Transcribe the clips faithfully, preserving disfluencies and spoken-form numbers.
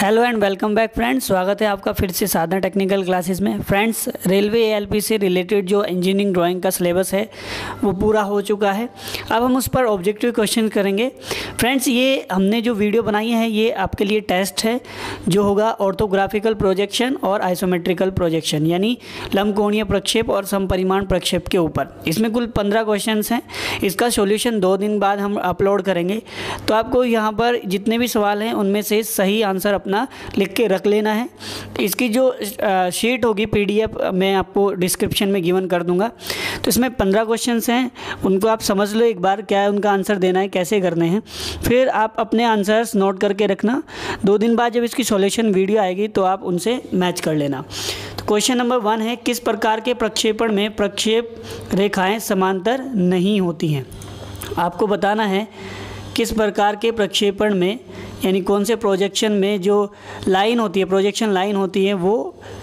Hello and welcome back friends, स्वागत है आपका फिर से साधना टेक्निकल क्लासेस में। फ्रेंड्स, रेलवे एएलपी से रिलेटेड जो इंजीनियरिंग ड्राइंग का सिलेबस है वो पूरा हो चुका है। अब हम उस पर ऑब्जेक्टिव क्वेश्चन करेंगे। फ्रेंड्स, ये हमने जो वीडियो बनाई है ये आपके लिए टेस्ट है जो होगा ऑर्थोग्राफिकल प्रोजेक्शन और आइसोमेट्रिकल प्रोजेक्शन, यानी लंबकोणीय प्रक्षेप और समपरिमाण प्रक्षेप के ऊपर। इसमें कुल पंद्रह क्वेश्चन हैं। इसका सोल्यूशन दो दिन बाद हम अपलोड करेंगे। तो आपको यहाँ पर जितने भी सवाल हैं उनमें से सही आंसर अपना लिख के रख लेना है। इसकी जो शीट होगी पीडीएफ मैं आपको डिस्क्रिप्शन में गिवन कर दूंगा। तो इसमें पंद्रह क्वेश्चंस हैं, उनको आप समझ लो एक बार क्या है उनका आंसर देना है, कैसे करने हैं। फिर आप अपने आंसर्स नोट करके रखना। दो दिन बाद जब इसकी सॉल्यूशन वीडियो आएगी तो आप उनसे मैच कर लेना। तो क्वेश्चन नंबर वन है, किस प्रकार के प्रक्षेपण में प्रक्षेप रेखाएं समांतर नहीं होती हैं? आपको बताना है किस प्रकार के प्रक्षेपण में, यानी कौन से प्रोजेक्शन में जो लाइन होती है, प्रोजेक्शन लाइन होती है, वो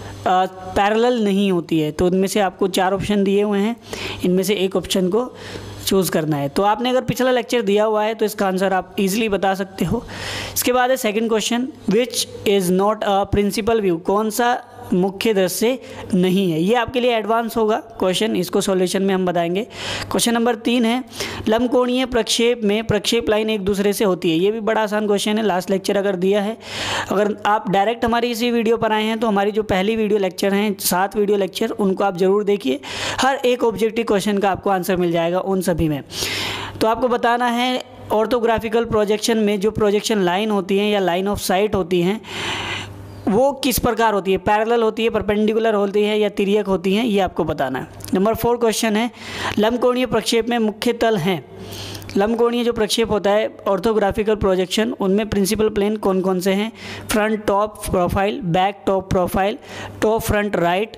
पैरेलल नहीं होती है। तो उनमें से आपको चार ऑप्शन दिए हुए हैं, इनमें से एक ऑप्शन को चूज़ करना है। तो आपने अगर पिछला लेक्चर दिया हुआ है तो इसका आंसर आप इजीली बता सकते हो। इसके बाद है second question, which is not a principal view? कौन सा मुख्य दृश्य नहीं है? ये आपके लिए एडवांस होगा क्वेश्चन, इसको सॉल्यूशन में हम बताएंगे। क्वेश्चन नंबर तीन है, लंबकोणीय प्रक्षेप में प्रक्षेप लाइन एक दूसरे से होती है। ये भी बड़ा आसान क्वेश्चन है, लास्ट लेक्चर अगर दिया है। अगर आप डायरेक्ट हमारी इसी वीडियो पर आए हैं तो हमारी जो पहली वीडियो लेक्चर हैं, सात वीडियो लेक्चर, उनको आप ज़रूर देखिए। हर एक ऑब्जेक्टिव क्वेश्चन का आपको आंसर मिल जाएगा उन सभी में। तो आपको बताना है ऑर्थोग्राफिकल प्रोजेक्शन में जो प्रोजेक्शन लाइन होती हैं या लाइन ऑफ साइट होती हैं वो किस प्रकार होती है, पैरेलल होती है, परपेंडिकुलर होती है या तिर्यक होती हैं, ये आपको बताना है। नंबर फोर क्वेश्चन है, लंबकोणीय प्रक्षेप में मुख्य तल हैं। लंबकोणीय जो प्रक्षेप होता है ऑर्थोग्राफिकल प्रोजेक्शन, उनमें प्रिंसिपल प्लेन कौन कौन से हैं? Front top profile, back top profile, top front right.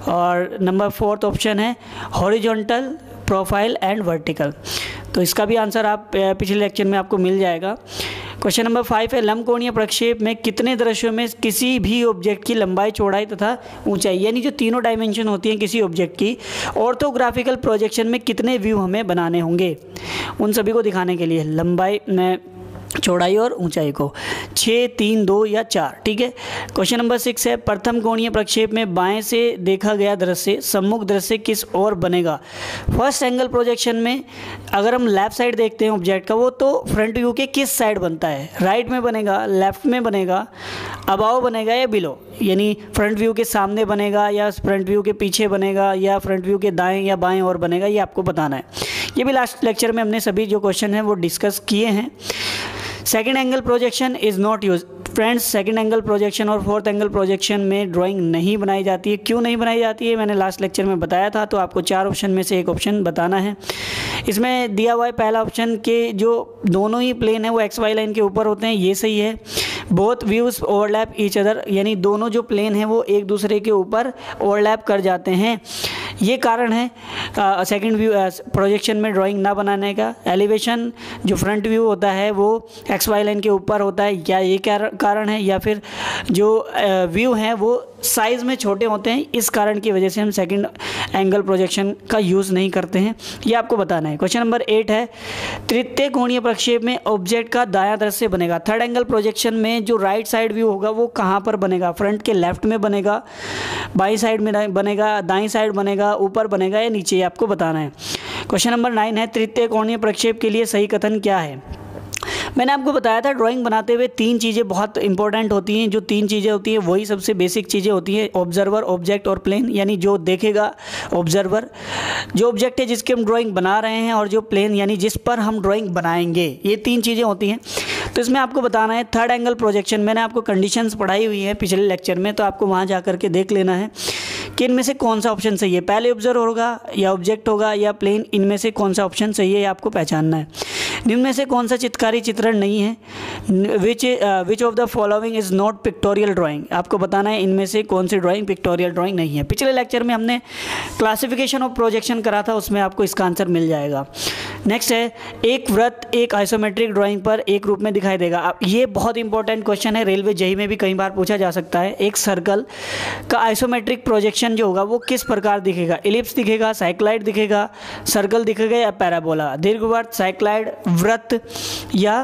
और नंबर फोर्थ ऑप्शन है हॉरिजॉन्टल प्रोफाइल एंड वर्टिकल। तो इसका भी आंसर आप पिछले लेक्चर में आपको मिल जाएगा। क्वेश्चन नंबर फाइव है, लंबकोणीय प्रक्षेप में कितने दृश्यों में किसी भी ऑब्जेक्ट की लंबाई, चौड़ाई तथा ऊंचाई, यानी जो तीनों डायमेंशन होती हैं किसी ऑब्जेक्ट की, ऑर्थोग्राफिकल प्रोजेक्शन में कितने व्यू हमें बनाने होंगे, उन सभी को दिखाने के लिए लंबाई में, चौड़ाई और ऊंचाई को, छः, तीन, दो या चार। ठीक है। क्वेश्चन नंबर सिक्स है, प्रथम कोणीय प्रक्षेप में बाएं से देखा गया दृश्य सम्मुख दृश्य किस ओर बनेगा? फर्स्ट एंगल प्रोजेक्शन में अगर हम लेफ्ट साइड देखते हैं ऑब्जेक्ट का, वो तो फ्रंट व्यू के किस साइड बनता है? राइट में बनेगा, लेफ्ट में बनेगा, अबाव बनेगा या बिलो, यानी फ्रंट व्यू के सामने बनेगा या फ्रंट व्यू के पीछे बनेगा या फ्रंट व्यू के दाएं या बाएं ओर बनेगा, ये आपको बताना है। ये भी लास्ट लेक्चर में हमने सभी जो क्वेश्चन हैं वो डिस्कस किए हैं। Second angle projection is not use. Friends, second angle projection और फोर्थ एंगल प्रोजेक्शन में ड्राइंग नहीं बनाई जाती है। क्यों नहीं बनाई जाती है मैंने लास्ट लेक्चर में बताया था। तो आपको चार ऑप्शन में से एक ऑप्शन बताना है। इसमें दिया हुआ है पहला ऑप्शन के जो दोनों ही प्लेन है वो एक्स वाई लाइन के ऊपर होते हैं, ये सही है। Both views overlap each other, यानी दोनों जो प्लेन हैं वो एक दूसरे के ऊपर ओवरलैप कर जाते हैं, ये कारण है सेकंड व्यू प्रोजेक्शन में ड्राइंग ना बनाने का। एलिवेशन जो फ्रंट व्यू होता है वो एक्स वाई लाइन के ऊपर होता है, या ये कारण है, या फिर जो व्यू हैं वो साइज़ में छोटे होते हैं, इस कारण की वजह से हम सेकंड एंगल प्रोजेक्शन का यूज़ नहीं करते हैं, ये आपको बताना है। क्वेश्चन नंबर एट है, तृतीय कोणीय प्रक्षेप में ऑब्जेक्ट का दायां दृश्य बनेगा। थर्ड एंगल प्रोजेक्शन में जो राइट साइड व्यू होगा वो कहाँ पर बनेगा? फ्रंट के लेफ्ट में बनेगा, बाई साइड में बनेगा, दाईं साइड बनेगा, ऊपर बनेगा या नीचे, आपको बताना है। क्वेश्चन नंबर नाइन है, तृतीय कोणीय प्रक्षेप के लिए सही कथन क्या है? मैंने आपको बताया था ड्राइंग बनाते हुए तीन चीज़ें बहुत इंपॉर्टेंट होती हैं। जो तीन चीज़ें होती हैं वही सबसे बेसिक चीज़ें होती हैं, ऑब्जर्वर, ऑब्जेक्ट और प्लेन, यानी जो देखेगा ऑब्जर्वर, जो ऑब्जेक्ट है जिसकी हम ड्राइंग बना रहे हैं, और जो प्लेन यानी जिस पर हम ड्राइंग बनाएंगे, ये तीन चीज़ें होती हैं। तो इसमें आपको बताना है थर्ड एंगल प्रोजेक्शन, मैंने आपको कंडीशंस पढ़ाई हुई है पिछले लेक्चर में, तो आपको वहाँ जा करके देख लेना है कि इनमें से कौन सा ऑप्शन सही है। पहले ऑब्जर्वर होगा या ऑब्जेक्ट होगा या प्लेन, इनमें से कौन सा ऑप्शन सही है ये आपको पहचानना है। निम्न में से कौन सा चित्रकारी चित्रण नहीं है? Which which of the following is not pictorial drawing, आपको बताना है इनमें से कौन सी ड्राइंग पिक्टोरियल ड्राइंग नहीं है। पिछले लेक्चर में हमने क्लासिफिकेशन ऑफ प्रोजेक्शन करा था, उसमें आपको इसका आंसर मिल जाएगा। नेक्स्ट है, एक वृत्त एक आइसोमेट्रिक ड्राइंग पर एक रूप में दिखाई देगा। अब ये बहुत इंपॉर्टेंट क्वेश्चन है, रेलवे जेई में भी कई बार पूछा जा सकता है। एक सर्कल का आइसोमेट्रिक प्रोजेक्शन जो होगा वो किस प्रकार दिखेगा? एलिप्स दिखेगा, साइक्लाइड दिखेगा, सर्कल दिखेगा या पैराबोला? दीर्घवृत्त, साइक्लाइड, वृत्त या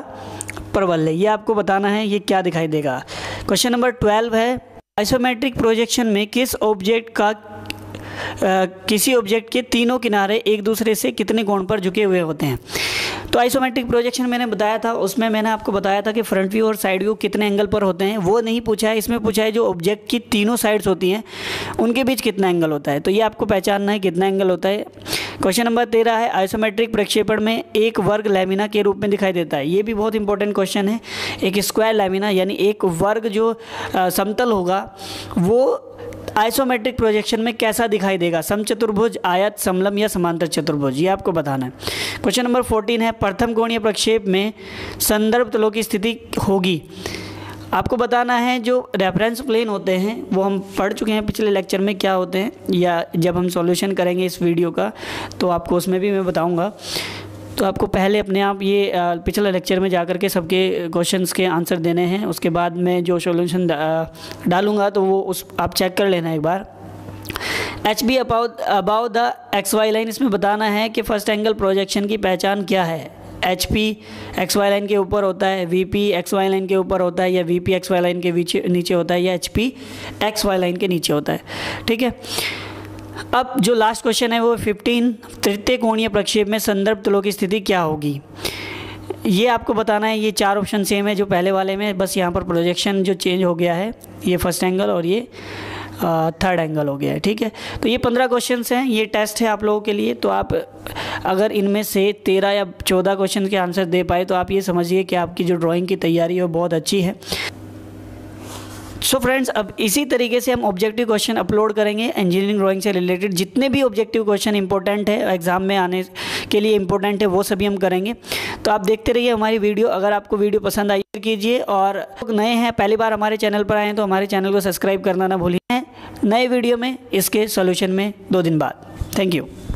परवल है, ये आपको बताना है ये क्या दिखाई देगा। क्वेश्चन नंबर ट्वेल्व है, आइसोमेट्रिक प्रोजेक्शन में किस ऑब्जेक्ट का आ, किसी ऑब्जेक्ट के तीनों किनारे एक दूसरे से कितने कोण पर झुके हुए होते हैं। तो आइसोमेट्रिक प्रोजेक्शन मैंने बताया था, उसमें मैंने आपको बताया था कि फ्रंट व्यू और साइड व्यू कितने एंगल पर होते हैं, वो नहीं पूछा है, इसमें पूछा है जो ऑब्जेक्ट की तीनों साइड्स होती हैं उनके बीच कितना एंगल होता है। तो ये आपको पहचानना है कितना एंगल होता है। क्वेश्चन नंबर तेरह है, आइसोमेट्रिक प्रक्षेपण में एक वर्ग लैमिना के रूप में दिखाई देता है। ये भी बहुत इंपॉर्टेंट क्वेश्चन है। एक स्क्वायर लैमिना यानी एक वर्ग जो आ, समतल होगा वो आइसोमेट्रिक प्रोजेक्शन में कैसा दिखाई देगा, समचतुर्भुज, आयत, समलंब या समांतर चतुर्भुज, ये आपको बताना है। क्वेश्चन नंबर फोर्टीन है, प्रथम कोणीय प्रक्षेप में संदर्भ तलों की स्थिति होगी। आपको बताना है जो रेफरेंस प्लेन होते हैं वो हम पढ़ चुके हैं पिछले लेक्चर में क्या होते हैं, या जब हम सॉल्यूशन करेंगे इस वीडियो का तो आपको उसमें भी मैं बताऊंगा। तो आपको पहले अपने आप ये पिछले लेक्चर में जाकर के सबके क्वेश्चंस के आंसर देने हैं, उसके बाद मैं जो सॉल्यूशन डालूंगा तो वो उस आप चेक कर लेना एक बार। H B about about the X Y line, इसमें बताना है कि फर्स्ट एंगल प्रोजेक्शन की पहचान क्या है। H P X Y line के ऊपर होता है, V P X Y line के ऊपर होता है, या V P X Y line के नीचे होता है, या H P X Y line के नीचे होता है। ठीक है, अब जो लास्ट क्वेश्चन है वो फिफ्टीन, तृतीय कोणीय प्रक्षेप में संदर्भ तलों की स्थिति क्या होगी। ये आपको बताना है। ये चार ऑप्शन सेम है जो पहले वाले में, बस यहाँ पर प्रोजेक्शन जो चेंज हो गया है, ये फर्स्ट एंगल और ये थर्ड एंगल हो गया है। ठीक है, तो ये पंद्रह क्वेश्चंस हैं, ये टेस्ट है आप लोगों के लिए। तो आप अगर इनमें से तेरह या चौदह क्वेश्चन के आंसर दे पाए तो आप ये समझिए कि आपकी जो ड्राइंग की तैयारी है वो बहुत अच्छी है। सो so फ्रेंड्स, अब इसी तरीके से हम ऑब्जेक्टिव क्वेश्चन अपलोड करेंगे इंजीनियरिंग ड्राइंग से रिलेटेड। जितने भी ऑब्जेक्टिव क्वेश्चन इंपॉर्टेंट है, एग्जाम में आने के लिए इंपॉर्टेंट है, वो सभी हम करेंगे। तो आप देखते रहिए हमारी वीडियो। अगर आपको वीडियो पसंद आई कीजिए, और नए हैं पहली बार हमारे चैनल पर आए हैं तो हमारे चैनल को सब्सक्राइब करना ना भूलिए। नए वीडियो में इसके सोल्यूशन में दो दिन बाद। Thank you.